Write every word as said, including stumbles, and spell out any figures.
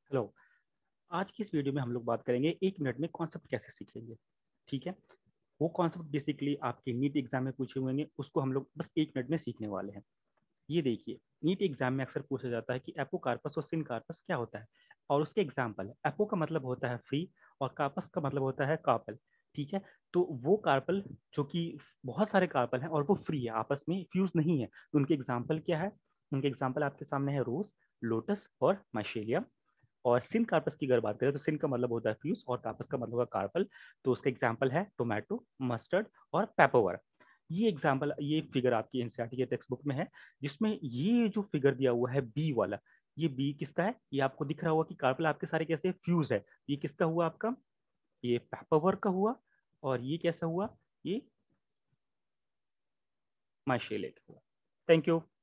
Hello. आज की इस वीडियो में हम लोग बात करेंगे एक मिनट में कॉन्सेप्ट कैसे सीखेंगे। ठीक है। वो कॉन्सेप्ट बेसिकली आपके नीट एग्जाम में पूछे हुए हैं, उसको हम लोग बस एक मिनट में सीखने वाले हैं। ये देखिए, नीट एग्जाम में अक्सर पूछा जाता है कि एपोकार्पस और सिनकार्पस क्या होता है, और उसके एग्जाम्पल। एपो का मतलब होता है फ्री, और कार्पस का मतलब होता है कार्पल। ठीक है। तो वो कार्पल जो कि बहुत सारे कार्पल हैं और वो फ्री है, आपस में फ्यूज नहीं है, तो उनके एग्जाम्पल क्या है? उनके एग्जाम्पल आपके सामने है रोज, लोटस और माइशेलियम। और सिन कार्पस की अगर बात करें तो सिन का मतलब होता है फ्यूज और कार्पस का मतलब होगा कार्पल। तो उसका एग्जाम्पल है टोमेटो, मस्टर्ड और पेपरवर। ये एग्जाम्पल, ये फिगर आपकी एनसीईआरटी के टेक्स्ट बुक में है, जिसमें ये जो फिगर दिया हुआ है बी वाला, ये बी किसका है? ये आपको दिख रहा होगा कि कार्पल आपके सारे कैसे फ्यूज है। ये किसका हुआ आपका? ये पेपरवर का हुआ। और ये कैसा हुआ? ये माइशेले का हुआ। Thank you.